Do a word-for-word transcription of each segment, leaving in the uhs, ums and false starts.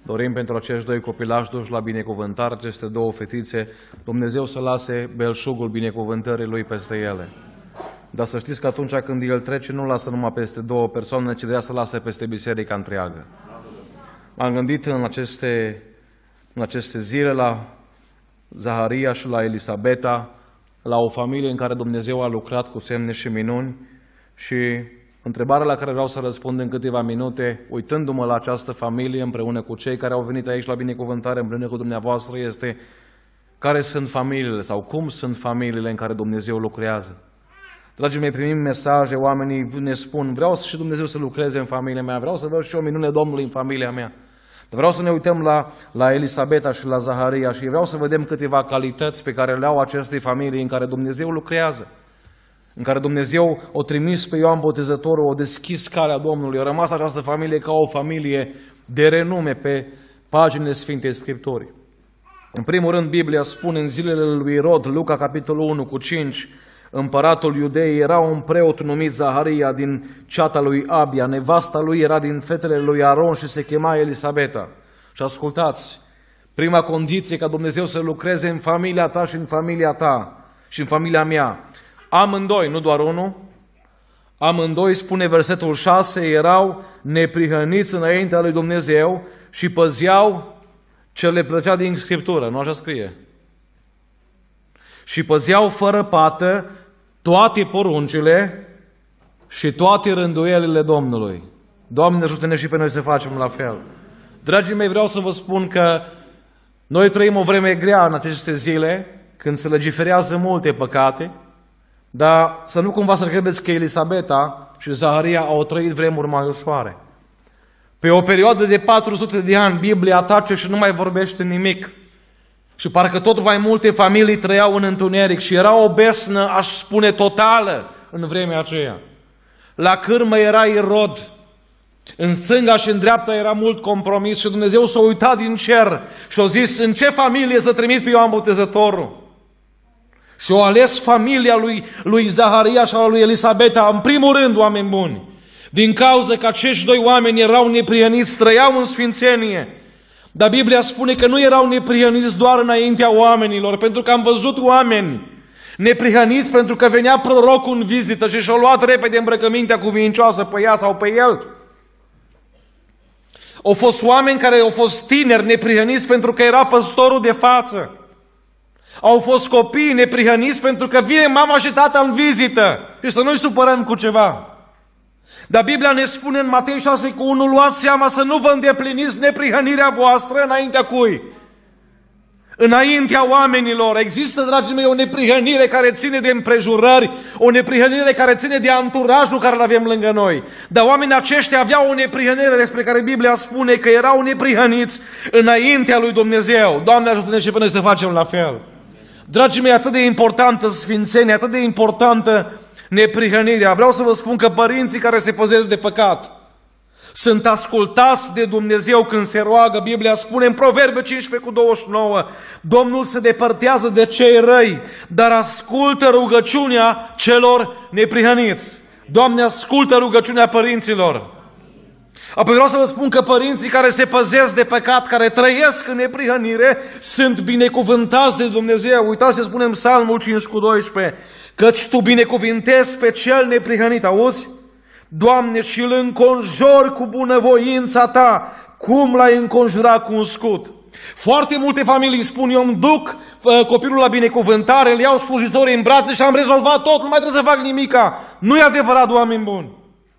Dorim pentru acești doi copilași duși la binecuvântare, aceste două fetițe, Dumnezeu să lase belșugul binecuvântării Lui peste ele. Dar să știți că atunci când El trece, nu lasă numai peste două persoane, ci de să lasă peste biserica întreagă. M-am gândit în aceste, în aceste zile la Zaharia și la Elisabeta, la o familie în care Dumnezeu a lucrat cu semne și minuni și întrebarea la care vreau să răspund în câteva minute, uitându-mă la această familie împreună cu cei care au venit aici la binecuvântare împreună cu dumneavoastră, este care sunt familiile sau cum sunt familiile în care Dumnezeu lucrează. Dragii mei, primim mesaje, oamenii ne spun, vreau și Dumnezeu să lucreze în familia mea, vreau să văd și o minune Domnului în familia mea. Dar vreau să ne uităm la, la Elisabeta și la Zaharia și vreau să vedem câteva calități pe care le au acestei familii în care Dumnezeu lucrează. În care Dumnezeu o trimis pe Ioan Botezătorul, o deschis calea Domnului, a rămas această familie ca o familie de renume pe paginile Sfintei Scripturii. În primul rând, Biblia spune în zilele lui Irod, Luca, capitolul unu cu cinci, împăratul Iudeii era un preot numit Zaharia din ceata lui Abia, nevasta lui era din fetele lui Aron și se chema Elisabeta. Și ascultați, prima condiție ca Dumnezeu să lucreze în familia ta și în familia ta și în familia mea, amândoi, nu doar unul, amândoi, spune versetul șase, erau neprihăniți înaintea lui Dumnezeu și păzeau ce le plăcea din Scriptură, nu așa scrie. Și păzeau fără pată toate poruncile și toate rânduielile Domnului. Doamne, ajută-ne și pe noi să facem la fel. Dragii mei, vreau să vă spun că noi trăim o vreme grea în aceste zile, când se legiferează multe păcate, dar să nu cumva să credeți că Elisabeta și Zaharia au trăit vremuri mai ușoare. Pe o perioadă de patru sute de ani, Biblia tace și nu mai vorbește nimic. Și parcă tot mai multe familii trăiau în întuneric și era o besnă, aș spune, totală în vremea aceea. La cârmă era Irod, în stânga și în dreapta era mult compromis și Dumnezeu s-a uitat din cer și a zis, în ce familie să trimit pe Ioan Botezătorul? Și a ales familia lui, lui Zaharia și a lui Elisabeta, în primul rând, oameni buni, din cauza că acești doi oameni erau neprihăniți, trăiau în sfințenie. Dar Biblia spune că nu erau neprihăniți doar înaintea oamenilor, pentru că am văzut oameni neprihăniți pentru că venea prorocul în vizită și și-a luat repede îmbrăcămintea cuvincioasă pe ea sau pe el. Au fost oameni care au fost tineri neprihăniți pentru că era păstorul de față. Au fost copii neprihăniți pentru că vine mama și tata în vizită și să nu-i supărăm cu ceva. Dar Biblia ne spune în Matei șase cu unu, luați seama să nu vă îndepliniți neprihănirea voastră înaintea cui? Înaintea oamenilor. Există, dragii mei, o neprihănire care ține de împrejurări, o neprihănire care ține de anturajul care îl avem lângă noi. Dar oamenii aceștia aveau o neprihănire despre care Biblia spune că erau neprihăniți înaintea lui Dumnezeu. Doamne, ajută-ne și pe noi să facem la fel. Dragii mei, atât de importantă sfințenia, atât de importantă neprihănirea. Vreau să vă spun că părinții care se păzesc de păcat sunt ascultați de Dumnezeu când se roagă. Biblia spune în Proverbe cincisprezece cu douăzeci și nouă, Domnul se depărtează de cei răi, dar ascultă rugăciunea celor neprihăniți. Doamne, ascultă rugăciunea părinților. Apoi vreau să vă spun că părinții care se păzesc de păcat, care trăiesc în neprihănire, sunt binecuvântați de Dumnezeu. Uitați ce spune în Psalmul cinci cu doisprezece, căci Tu binecuvintezi pe cel neprihănit, auzi? Doamne, și îl înconjori cu bunăvoința Ta, cum l-ai înconjurat cu un scut. Foarte multe familii spun, eu îmi duc uh, copilul la binecuvântare, îl iau slujitorii în brațe și am rezolvat tot, nu mai trebuie să fac nimica. Nu e adevărat, oameni buni.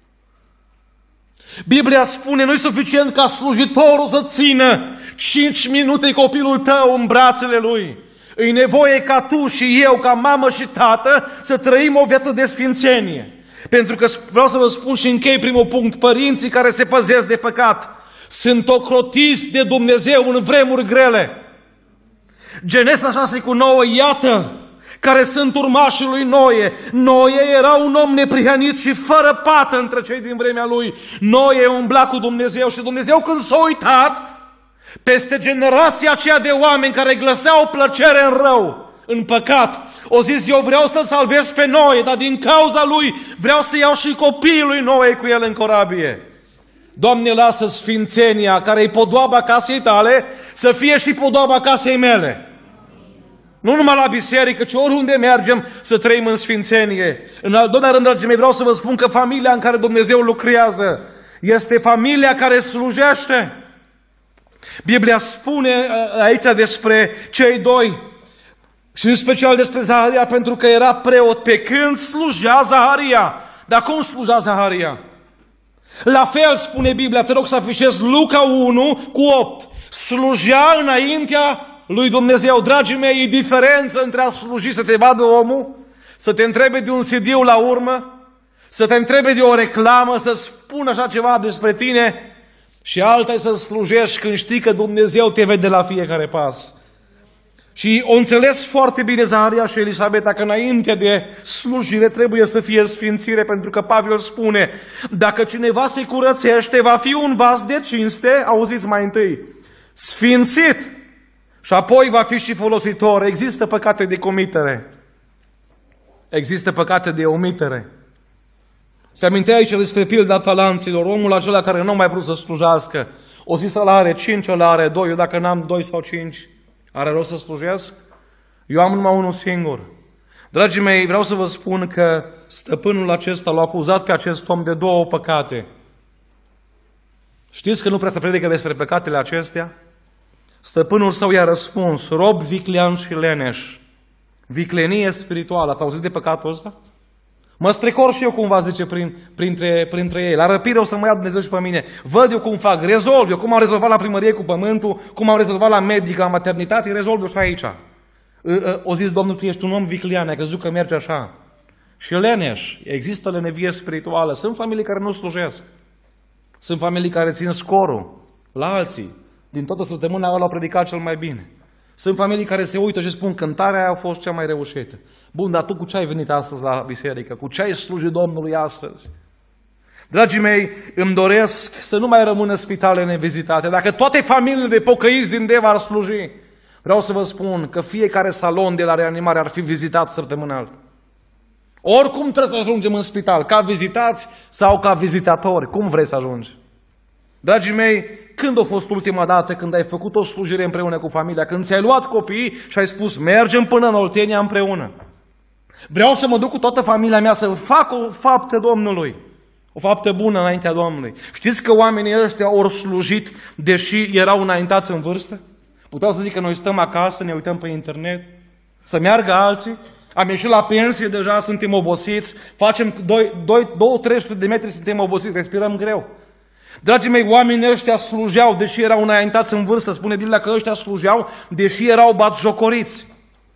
Biblia spune, nu e suficient ca slujitorul să țină cinci minute copilul tău în brațele lui. E nevoie ca tu și eu, ca mamă și tată, să trăim o viață de sfințenie. Pentru că vreau să vă spun și închei primul punct, părinții care se păzesc de păcat sunt ocrotiți de Dumnezeu în vremuri grele. Genesa șase cu nouă, iată care sunt urmașii lui Noe. Noe era un om neprihănit și fără pată între cei din vremea lui. Noe umbla cu Dumnezeu și Dumnezeu când s-a uitat peste generația aceea de oameni care glăseau plăcere în rău, în păcat, o zis, eu vreau să-l salvez pe Noe, dar din cauza lui vreau să iau și copiii lui Noe cu el în corabie. Doamne, lasă sfințenia care e podoaba casei tale să fie și podoaba casei mele. Nu numai la biserică, ci oriunde mergem să trăim în sfințenie. În al doilea rând, dragii mei, vreau să vă spun că familia în care Dumnezeu lucrează este familia care slujește. Biblia spune aici despre cei doi și în special despre Zaharia, pentru că era preot pe când slujea Zaharia. Dar cum slujea Zaharia? La fel spune Biblia, te rog să afișezi Luca unu cu opt. Slujea înaintea lui Dumnezeu. Dragii mei, e diferență între a sluji, să te vadă omul, să te întrebe de un C D-ul la urmă, să te întrebe de o reclamă, să spună așa ceva despre tine, și alta e să slujești când știi că Dumnezeu te vede la fiecare pas. Și o înțeles foarte bine Zaharia și Elisabeta că înainte de slujire trebuie să fie sfințire, pentru că Pavel spune, dacă cineva se curățește, va fi un vas de cinste, auziți mai întâi, sfințit, și apoi va fi și folositor. Există păcate de comitere. Există păcate de omitere. Se amintea aici despre pilda talanților, omul acela care nu mai vrut să slujească. O zi ăla are cinci, ăla are doi, eu dacă n-am doi sau cinci, are rost să slujesc? Eu am numai unul singur. Dragii mei, vreau să vă spun că stăpânul acesta l-a acuzat pe acest om de două păcate. Știți că nu prea se predică despre păcatele acestea? Stăpânul său i-a răspuns, rob viclean și leneș, viclenie spirituală. Ați auzit de păcatul ăsta? Mă strecor și eu cumva, zice, prin, printre, printre ei. La răpire o să mă ia Dumnezeu și pe mine. Văd eu cum fac, rezolv eu, cum am rezolvat la primărie cu pământul, cum am rezolvat la medic, la maternitate, rezolv eu și aici. O zis, Domnul, tu ești un om viclean, ai crezut că merge așa. Și leneș, există lenevie spirituală. Sunt familii care nu slujesc. Sunt familii care țin scorul la alții. Din toată săptămâna ăla au predicat cel mai bine. Sunt familii care se uită și spun, cântarea aia a fost cea mai reușită. Bun, dar tu cu ce ai venit astăzi la biserică? Cu ce ai slujit Domnului astăzi? Dragii mei, îmi doresc să nu mai rămână spitale nevizitate. Dacă toate familiile de pocăiți din Deva ar sluji, vreau să vă spun că fiecare salon de la reanimare ar fi vizitat săptămânal. Oricum trebuie să ajungem în spital, ca vizitați sau ca vizitatori. Cum vrei să ajungi? Dragii mei, când a fost ultima dată când ai făcut o slujire împreună cu familia? Când ți-ai luat copiii și ai spus, mergem până în Oltenia împreună. Vreau să mă duc cu toată familia mea să fac o faptă Domnului. O faptă bună înaintea Domnului. Știți că oamenii ăștia au slujit deși erau înaintați în vârstă? Puteau să zic că noi stăm acasă, ne uităm pe internet, să meargă alții. Am ieșit la pensie deja, suntem obosiți, facem două trei sute de metri, suntem obosiți, respirăm greu. Dragii mei, oamenii ăștia slujeau, deși erau înaintați în vârstă. Spune Biblia că ăștia slujeau, deși erau batjocoriți.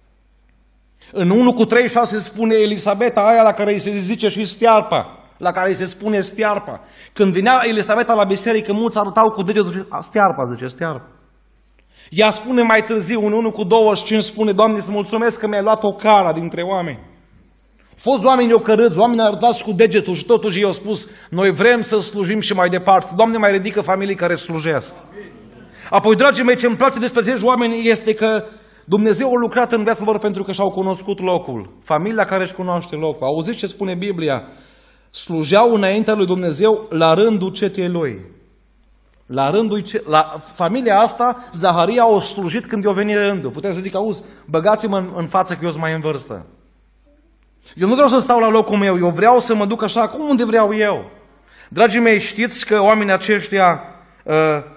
În unu cu treizeci și șase spune Elisabeta, aia la care îi se zice și stearpa, la care îi se spune stearpa. Când vinea Elisabeta la biserică, mulți arătau cu degetul, stearpa, zice, stearpa. Ea spune mai târziu, în unu cu douăzeci și cinci, spune, Doamne, îți mulțumesc că mi-ai luat o cara dintre oameni. Fost oameni ocărâți, oameni arătați cu degetul și totuși ei au spus, noi vrem să slujim și mai departe. Doamne, mai ridică familii care slujesc. Apoi, dragii mei, ce îmi place despre acești oameni este că Dumnezeu a lucrat în viața lor pentru că și-au cunoscut locul. Familia care își cunoaște locul. Auziți ce spune Biblia? Slujeau înaintea lui Dumnezeu la rândul cetei lui. La rândul, la familia asta, Zaharia a slujit când i-a venit rândul. Puteți să zic, auzi, băgați-mă în, în față că eu sunt mai în vârstă. Eu nu vreau să stau la locul meu, eu vreau să mă duc așa cum unde vreau eu. Dragii mei, știți că oamenii aceștia uh,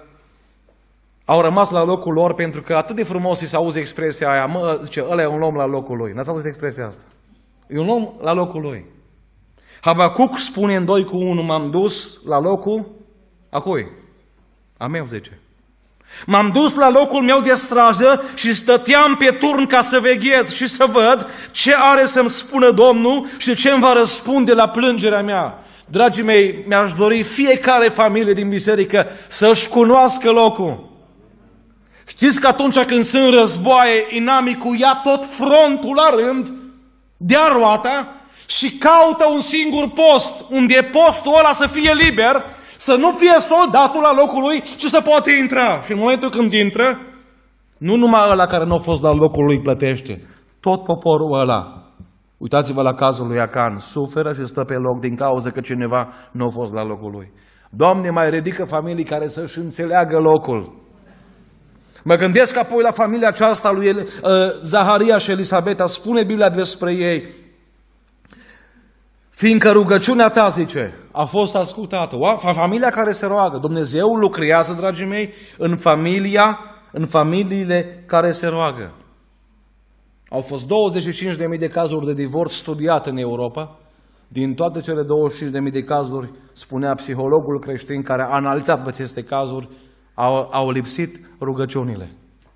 au rămas la locul lor pentru că atât de frumos îi se auze expresia aia, mă, zice, ăla e un om la locul lui. N-ați auzit expresia asta? E un om la locul lui. Habacuc spune în doi cu unu, m-am dus la locul a cui? A meu, zice. M-am dus la locul meu de strajă și stăteam pe turn ca să veghez și să văd ce are să-mi spună Domnul și ce îmi va răspunde la plângerea mea. Dragii mei, mi-aș dori fiecare familie din biserică să-și cunoască locul. Știți că atunci când sunt războaie, inamicul ia tot frontul la rând, dea roata și caută un singur post, unde postul ăla să fie liber, să nu fie soldatul la locul lui, ci să poate intra. Și în momentul când intră, nu numai ăla care nu a fost la locul lui plătește, tot poporul ăla. Uitați-vă la cazul lui Acan, suferă și stă pe loc din cauza că cineva nu a fost la locul lui. Doamne, mai ridică familii care să-și înțeleagă locul. Mă gândesc apoi la familia aceasta lui El, uh, Zaharia și Elisabeta. Spune Biblia despre ei: fiindcă rugăciunea ta, zice, a fost ascultată. Familia care se roagă. Dumnezeu lucrează, dragii mei, în familia, în familiile care se roagă. Au fost douăzeci și cinci de mii de cazuri de divorț studiate în Europa. Din toate cele douăzeci și cinci de mii de cazuri, spunea psihologul creștin care a analizat aceste cazuri, au, au lipsit rugăciunile.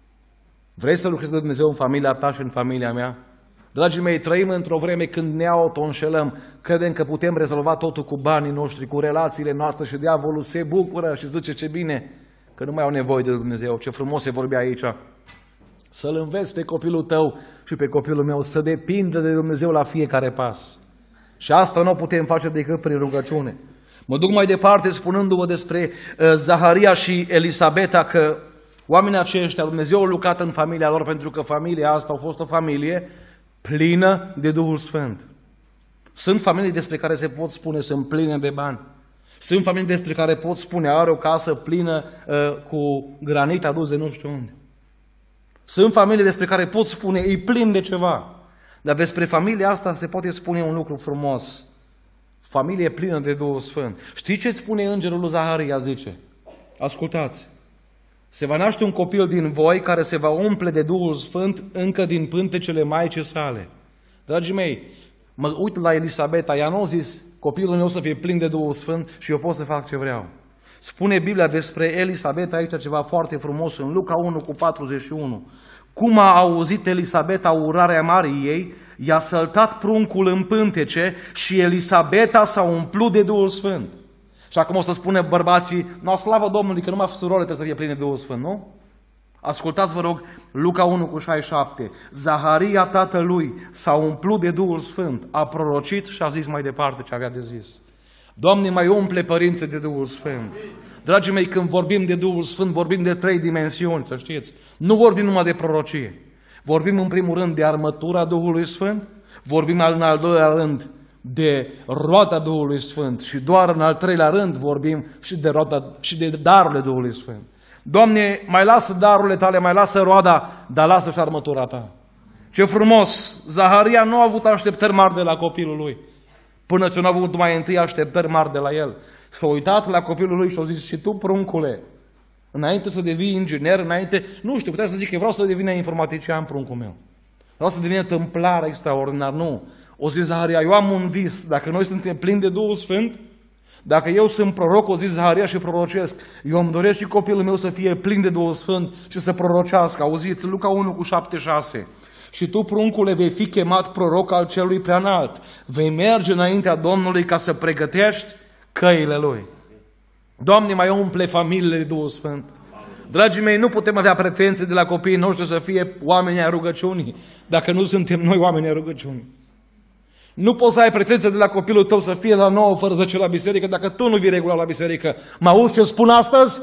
Vrei să lucrezi de Dumnezeu în familia ta și în familia mea? Dragii mei, trăim într-o vreme când ne autoînșelăm, credem că putem rezolva totul cu banii noștri, cu relațiile noastre și diavolul se bucură și zice ce bine, că nu mai au nevoie de Dumnezeu. Ce frumos se vorbea aici. Să-l înveți pe copilul tău și pe copilul meu să depindă de Dumnezeu la fiecare pas. Și asta nu o putem face decât prin rugăciune. Mă duc mai departe spunându-vă despre uh, Zaharia și Elisabeta, că oamenii aceștia, Dumnezeu a lucrat în familia lor, pentru că familia asta a fost o familie plină de Duhul Sfânt. Sunt familii despre care se pot spune sunt pline de bani. Sunt familii despre care pot spune are o casă plină uh, cu granit adus de nu știu unde. Sunt familii despre care pot spune e plin de ceva. Dar despre familia asta se poate spune un lucru frumos. Familie plină de Duhul Sfânt. Știi ce spune îngerul lui Zaharia, zice? Ascultați. Se va naște un copil din voi care se va umple de Duhul Sfânt încă din pântecele maicii sale. Dragii mei, mă uit la Elisabeta, ea nu a zis copilul meu să fie plin de Duhul Sfânt și eu pot să fac ce vreau. Spune Biblia despre Elisabeta aici ceva foarte frumos în Luca unu cu patruzeci și unu. Cum a auzit Elisabeta urarea Mariei, i-a săltat pruncul în pântece și Elisabeta s-a umplut de Duhul Sfânt. Și acum o să spune bărbații, no, slavă Domnului, că numai surorile trebuie să fie pline de Duhul Sfânt, nu? Ascultați, vă rog, Luca unu cu șaizeci și șapte. Zaharia tatălui s-a umplut de Duhul Sfânt, a prorocit și a zis mai departe ce avea de zis. Doamne, mai umple părinții de Duhul Sfânt. Dragii mei, când vorbim de Duhul Sfânt, vorbim de trei dimensiuni, să știți. Nu vorbim numai de prorocie. Vorbim în primul rând de armătura Duhului Sfânt, vorbim în al doilea rând de roata Duhului Sfânt și doar în al treilea rând vorbim și de, roata, și de darurile Duhului Sfânt. Doamne, mai lasă darurile tale, mai lasă roada, dar lasă și armătura ta. Ce frumos! Zaharia nu a avut așteptări mari de la copilul lui, până ce nu a avut mai întâi așteptări mari de la el. S-a uitat la copilul lui și a zis, și tu, pruncule, înainte să devii inginer, înainte, nu știu, putea să zic că vreau să devină informatician, pruncul meu. Vreau să devină tâmplar extraordinar, nu. O zis Zaharia, eu am un vis, dacă noi suntem plini de Duhul Sfânt, dacă eu sunt proroc, o zis Zaharia și prorocesc, eu îmi doresc și copilul meu să fie plin de Duhul Sfânt și să prorocească. Auziți, Luca unu cu șapte șase. Și tu, pruncule, vei fi chemat proroc al celui preanalt. Vei merge înaintea Domnului ca să pregătești căile Lui. Doamne, mai umple familiile de Duhul Sfânt. Dragii mei, nu putem avea pretenții de la copiii noștri să fie oameni ai rugăciunii, dacă nu suntem noi oameni ai rugăciunii. Nu poți să ai pretenții de la copilul tău să fie la nouă fără zece la biserică, dacă tu nu vii regulat la biserică. Mă auzi ce spun astăzi?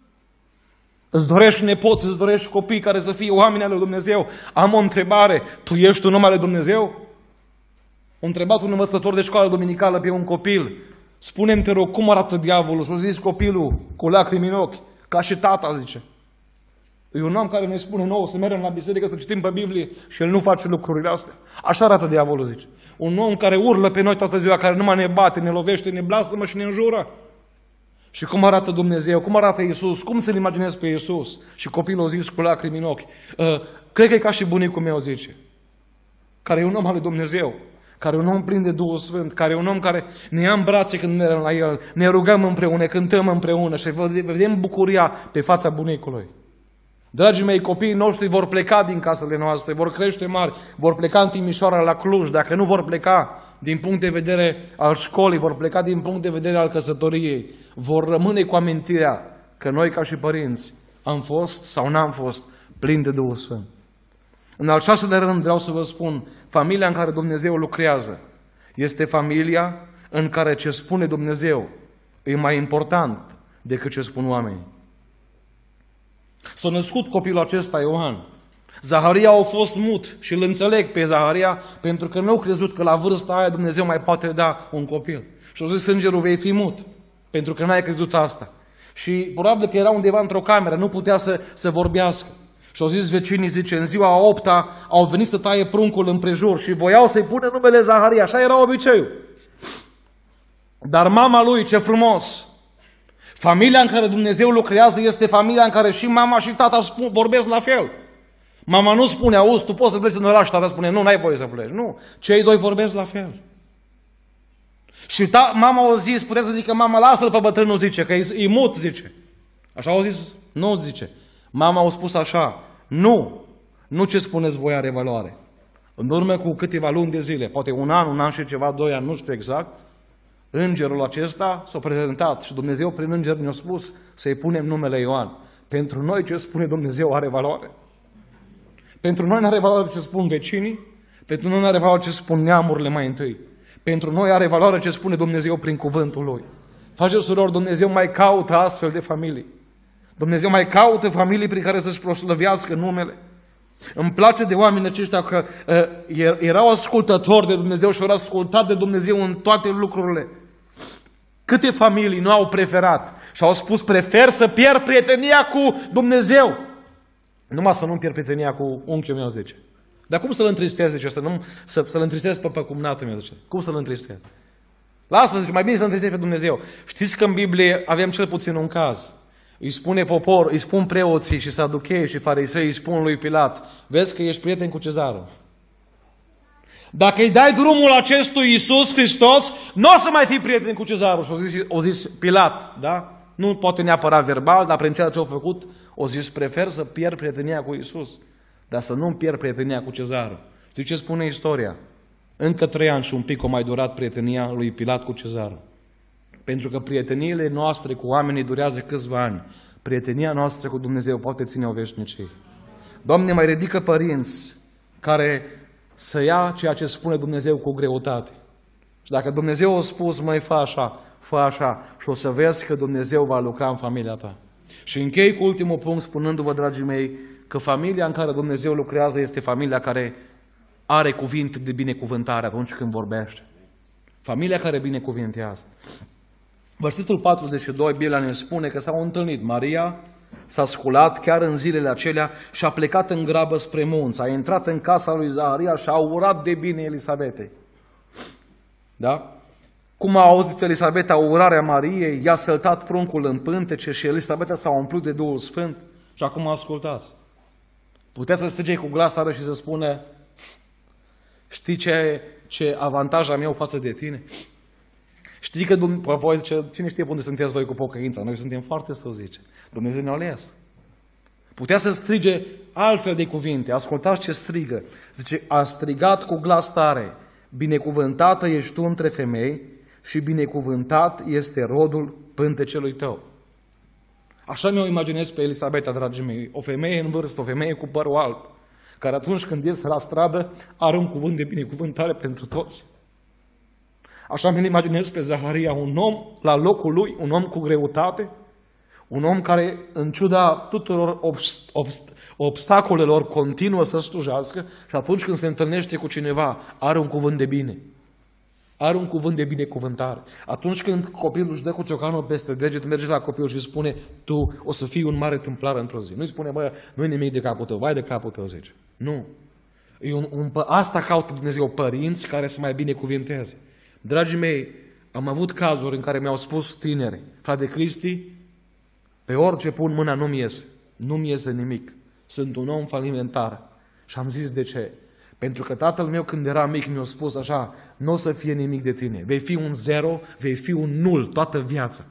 Îți dorești nepoți, îți dorești copii care să fie oameni ale lui Dumnezeu. Am o întrebare. Tu ești un om al lui Dumnezeu? A întrebat un învățător de școală duminicală pe un copil. Spune-mi, te rog, cum arată diavolul? Și a zis copilul, cu lacrimi în ochi, ca și tata, zice. E un om care ne spune nouă să mergem la biserică, să citim pe Biblie și el nu face lucrurile astea. Așa arată diavolul, zice. Un om care urlă pe noi toată ziua, care numai ne bate, ne lovește, ne blastămă și ne înjură. Și cum arată Dumnezeu? Cum arată Iisus? Cum să-L imaginezi pe Iisus? Și copilul a zis cu lacrimi în ochi. Uh, cred că e ca și bunicul meu, zice. Care e un om al lui Dumnezeu. Care e un om plin de Duhul Sfânt. Care e un om care ne ia în brațe când mergem la El. Ne rugăm împreună, cântăm împreună și vedem bucuria pe fața bunicului. Dragii mei, copiii noștri vor pleca din casele noastre, vor crește mari, vor pleca în Timișoara, la Cluj. Dacă nu vor pleca din punct de vedere al școlii, vor pleca din punct de vedere al căsătoriei, vor rămâne cu amintirea că noi ca și părinți am fost sau n-am fost plini de Duhul Sfânt. În al șaselea rând vreau să vă spun, familia în care Dumnezeu lucrează este familia în care ce spune Dumnezeu e mai important decât ce spun oamenii. S-a născut copilul acesta, Ioan. Zaharia a fost mut și îl înțeleg pe Zaharia pentru că nu au crezut că la vârsta aia Dumnezeu mai poate da un copil. Și a zis îngerul, vei fi mut. Pentru că n-ai crezut asta. Și probabil că era undeva într-o cameră, nu putea să, să vorbească. Și au zis vecinii, zice, în ziua a opta au venit să taie pruncul împrejur și voiau să-i pună numele Zaharia. Așa era obiceiul. Dar mama lui, ce frumos! Familia în care Dumnezeu lucrează este familia în care și mama și tata spun, vorbesc la fel. Mama nu spune, auzi, tu poți să pleci în oraș, tata spune, nu, n-ai voie să pleci. Nu, cei doi vorbesc la fel. Și ta, mama au zis, putea să zică, mama, lasă-l pe bătrânul, zice, că e, e mut, zice. Așa au zis, nu, zice. Mama au spus așa, nu, nu ce spuneți voi are valoare. În urmă cu câteva luni de zile, poate un an, un an și ceva, doi ani, nu știu exact, îngerul acesta s-a prezentat și Dumnezeu prin înger ne-a spus să-i punem numele Ioan. Pentru noi ce spune Dumnezeu are valoare. Pentru noi nu are valoare ce spun vecinii, pentru noi nu are valoare ce spun neamurile mai întâi. Pentru noi are valoare ce spune Dumnezeu prin cuvântul Lui. Face surori, Dumnezeu mai caută astfel de familii. Dumnezeu mai caută familii prin care să-și proslăvească numele. Îmi place de oamenii aceștia că uh, erau ascultători de Dumnezeu și au ascultat de Dumnezeu în toate lucrurile. Câte familii nu au preferat și au spus prefer să pierd prietenia cu Dumnezeu. Numai să nu pierd prietenia cu unchiul meu, zice. Dar cum să-l întristez, zice, să nu, să, să-l întristez pe, pe cumnatul meu, zice. Cum să-l întristez? Lasă, zice, mai bine să întristez pe Dumnezeu. Știți că în Biblie avem cel puțin un caz. Îi spune popor, îi spun preoții și saduchei și farisei, îi spun lui Pilat, vezi că ești prieten cu cezarul. Dacă îi dai drumul acestui Iisus Hristos, nu o să mai fii prieten cu cezarul. Și o zis, o zis Pilat, da? Nu poate neapărat verbal, dar prin ceea ce a făcut, o zis, prefer să pierd prietenia cu Iisus, dar să nu pierd prietenia cu cezarul. Știi ce spune istoria? Încă trei ani și un pic o mai durat prietenia lui Pilat cu cezarul. Pentru că prieteniile noastre cu oamenii durează câțiva ani. Prietenia noastră cu Dumnezeu poate ține o veșnicie. Doamne, mai ridică părinți care să ia ceea ce spune Dumnezeu cu greutate. Și dacă Dumnezeu a spus, măi, fă așa, fă așa, și o să vezi că Dumnezeu va lucra în familia ta. Și închei cu ultimul punct spunându-vă, dragii mei, că familia în care Dumnezeu lucrează este familia care are cuvinte de binecuvântare atunci când vorbește. Familia care binecuvintează. Versetul patruzeci și doi, Biblia ne spune că s-au întâlnit. Maria s-a sculat chiar în zilele acelea și a plecat în grabă spre munți. A intrat în casa lui Zaharia și a urat de bine Elisabetei. Da? Cum a auzit Elisabeta urarea Mariei, i-a săltat pruncul în pântece și Elisabeta s-a umplut de Duhul Sfânt. Și acum ascultați. Puteți să strige cu glas tare și să spune, știi ce, ce avantaj am eu față de tine? Știi că voi zice, cine știe unde sunteți voi cu pocăința? Noi suntem foarte sus, zice. Dumnezeu ne-a ales. Putea să strige altfel de cuvinte. Ascultați ce strigă. Zice, a strigat cu glas tare, binecuvântată ești tu între femei și binecuvântat este rodul pântecelui tău. Așa mi-o imaginez pe Elisabeta, dragii mei. O femeie în vârstă, o femeie cu părul alb, care atunci când ies la stradă are un cuvânt de binecuvântare pentru toți. Așa mi-l imaginez pe Zaharia, un om la locul lui, un om cu greutate, un om care, în ciuda tuturor obst obst obstacolelor, continuă să slujească și atunci când se întâlnește cu cineva, are un cuvânt de bine. Are un cuvânt de binecuvântare. Atunci când copilul își dă cu ciocanul peste deget, merge la copil și spune, tu o să fii un mare tâmplar într-o zi. Nu-i spune, bă, nu-i nimic de capul tău, vai de capul tău, zice. Nu. E un, un, asta caută Dumnezeu, părinți care să mai binecuvinteze. Dragii mei, am avut cazuri în care mi-au spus tineri, frate Cristi, pe orice pun mâna nu-mi iese. Nu-mi iese nimic. Sunt un om falimentar. Și am zis de ce? Pentru că tatăl meu când era mic mi-a spus așa, nu o să fie nimic de tine. Vei fi un zero, vei fi un nul toată viața.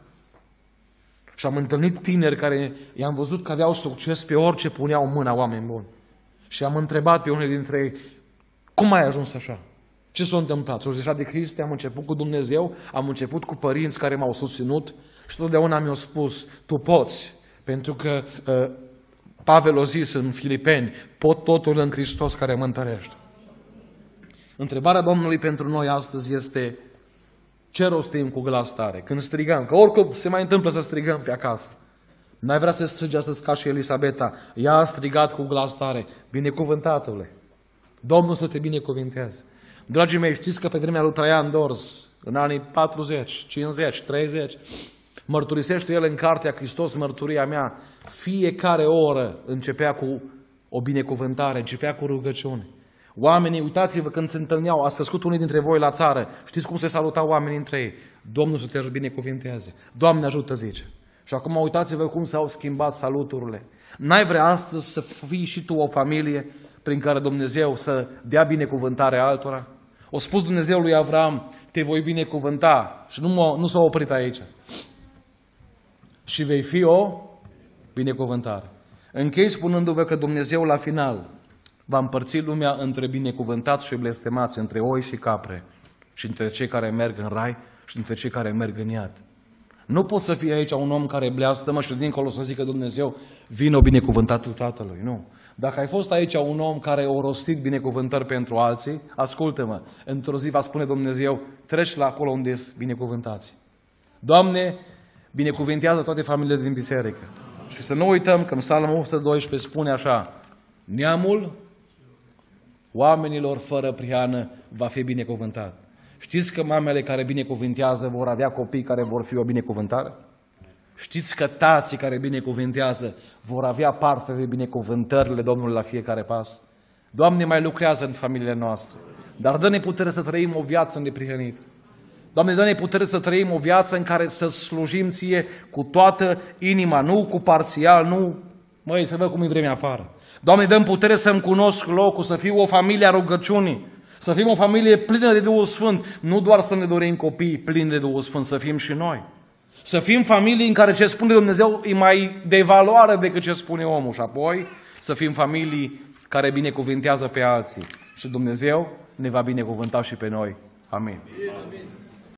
Și am întâlnit tineri care i-am văzut că aveau succes pe orice puneau mâna, oameni buni. Și am întrebat pe unul dintre ei, cum ai ajuns așa? Ce s-a întâmplat? Și-au zis, frate Cristi, am început cu Dumnezeu, am început cu părinți care m-au susținut și totdeauna mi-au spus, tu poți, pentru că uh, Pavel a zis în Filipeni, pot totul în Hristos care mă întărește. Întrebarea Domnului pentru noi astăzi este, ce rostim cu glas tare? Când strigăm, că oricum se mai întâmplă să strigăm pe acasă. N-ai vrea să strigi astăzi ca și Elisabeta, ea a strigat cu glas tare, binecuvântatule, Domnul să te binecuvinteze. Dragii mei, știți că pe vremea lui Traian Dors, în anii patruzeci, cincizeci, treizeci, Mărturisește el în cartea Hristos, mărturia mea, fiecare oră începea cu o binecuvântare, începea cu rugăciune. Oamenii, uitați-vă când se întâlneau, ați crescut unii dintre voi la țară, știți cum se salutau oamenii între ei? Domnul să te binecuvinteze, Doamne ajută, zice. Și acum uitați-vă cum s-au schimbat saluturile. N-ai vrea astăzi să fii și tu o familie prin care Dumnezeu să dea binecuvântare altora? O spus Dumnezeu lui Avram, te voi binecuvânta. Și nu, nu s-a oprit aici. Și vei fi o binecuvântare. Închei spunându-vă că Dumnezeu la final va împărți lumea între binecuvântați și blestemați, între oi și capre, și între cei care merg în rai și între cei care merg în iad. Nu poți să fii aici un om care bleastămă și dincolo să zică Dumnezeu, vină binecuvântatul Tatălui. Nu. Dacă ai fost aici un om care a rostit binecuvântări pentru alții, ascultă-mă, într-o zi va spune Dumnezeu, treci la acolo unde sunt binecuvântați. Doamne, binecuvintează toate familiile din biserică. Și să nu uităm că în Psalmul o sută doisprezece spune așa, neamul oamenilor fără prihană va fi binecuvântat. Știți că mamele care binecuvintează vor avea copii care vor fi o binecuvântare? Știți că tații care binecuvintează vor avea parte de binecuvântările Domnului la fiecare pas? Doamne, mai lucrează în familiile noastre, dar dă-ne putere să trăim o viață neprihănită. Doamne, dă-ne putere să trăim o viață în care să slujim Ție cu toată inima, nu cu parțial, nu, măi, să văd cum e vremea afară. Doamne, dă-mi putere să-mi cunosc locul, să fiu o familie a rugăciunii, să fim o familie plină de Duhul Sfânt, nu doar să ne dorim copii plini de Duhul Sfânt, să fim și noi. Să fim familii în care ce spune Dumnezeu e mai de valoare decât ce spune omul și apoi să fim familii care binecuvintează pe alții. Și Dumnezeu ne va binecuvânta și pe noi. Amin. Amin.